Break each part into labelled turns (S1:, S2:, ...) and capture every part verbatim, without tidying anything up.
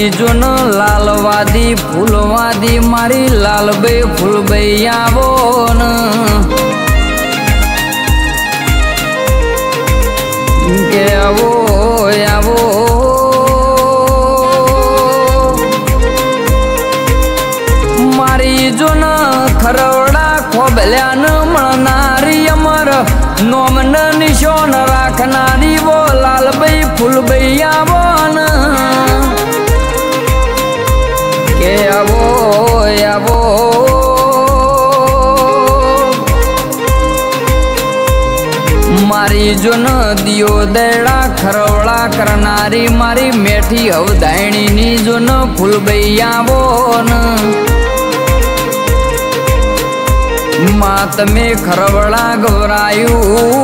S1: जो न लालवादी फूलवादी मारी लाल बे फूल बैयावो न के आवो आवो मारी जो न खरवड़ा खोबल्या न मळनारी अमर नोमन निशोन राखनारी वो लाल बई फूल बैयावो न के आवो आवो मारी जो न दियो देड़ा खरवड़ा करनारी मारी मेठी अवधायणी नी जो न फूल बैयावो न मात में खरवड़ा घबरायू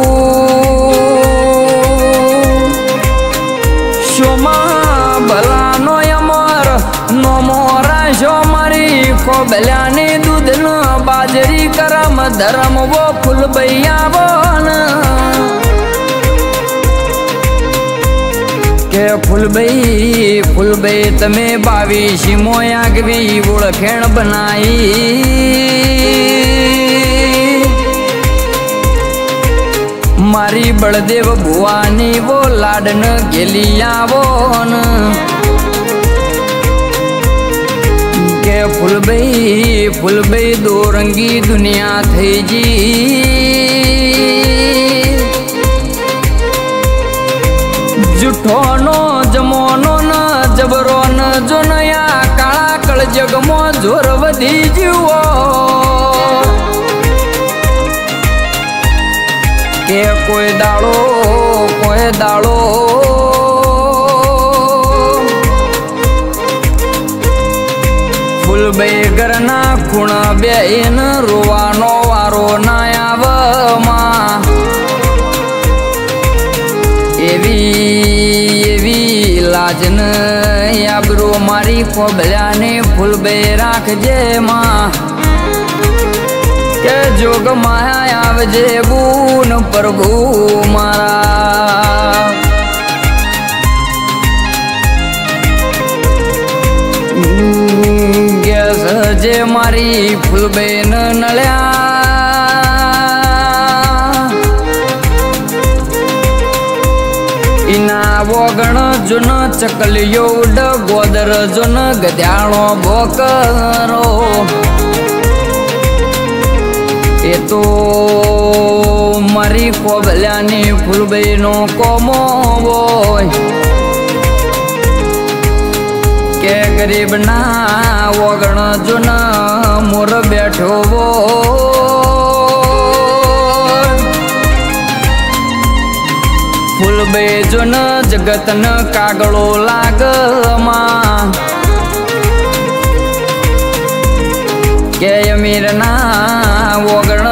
S1: शोमा भला नो अमर नो मोरा शो मारी खोबल्याने दूध न बाजरी करम धर्म वो फूल बैयावो न के फूल बई फूल बई तमे बावीसी मोया भी ओळखेण बनाई मारी बलदेव भुवानी वो लाडन गेलियावो न के फूल बई फूल बई दो रंगी दुनिया थई जी जुठो नो जमोनो न जबरो न जो नया काला कल जगमो जोर वधी जीवो के कोई दाड़ो कोई दाड़ो फूल बेगर ना खुण बेन रोवानो वारो ना आव मां एवी एवी लाजन आबरो मारी खोबल्याने फूल बे राखजे मां के जोग माया आवजे बून प्रभु मारा गैस जे मारी फूल बेन नल्या इना वोगण जुन चकलियो उड गोदर जुन गद्याळो बोकरो ए तो मारी खोबल्यानी फूलबईनो कोमो वोय के गरीब ना वगण जुन मोर बैठो वो फूलबई जुन जगत न कागड़ो लाग मां के अमीर ना वगण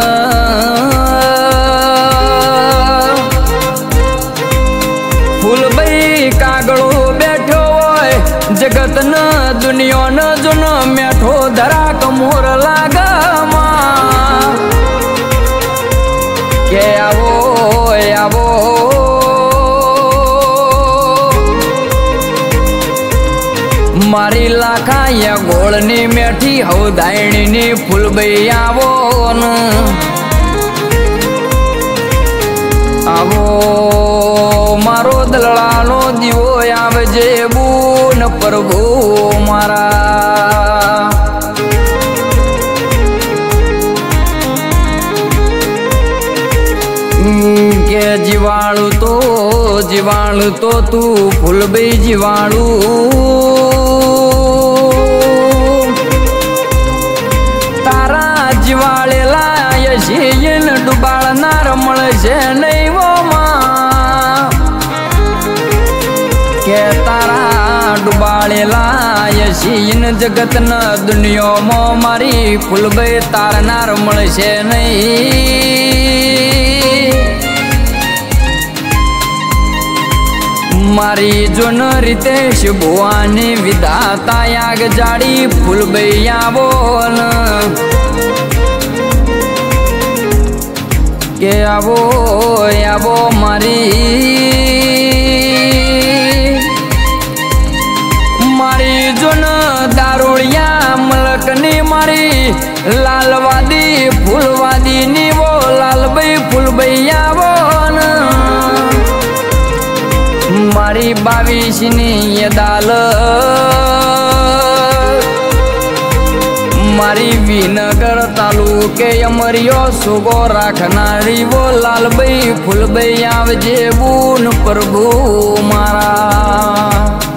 S1: फूलबई कागड़ो बैठो होय जगत न दुनिया न जुन मेठो धरा कमोर लाग मां के आवो आवो मारी लाखा या गोळनी मेठी अवधायणी नी फूलबई आवो न आवो मारो दलड़ानो दिवो आवजे बून प्रभु मारा के जीवाणु तो जीवाणु तो तू फूलबई जीवाणु तारा जीवाळेला यशीन डुबाळनार मळशे नहीं वो मां के तारा डुबाळेला यशीन जगत न दुनिया मो मारी फूलबई तारनार मळशे नहीं मारी जोन रितेश भुवानी विधाता याग जाड़ी फूलबई आवो न के आवो आवो मारी मारी मारी लालवादी फूलवादी नी वो लाल भाई फूल भैया वो मारी बावीस नी ये दाल मारी विनगर तालुके अमरियो सुगो राखनारी वो लाल भाई फूल भैया जेबून प्रभु मारा।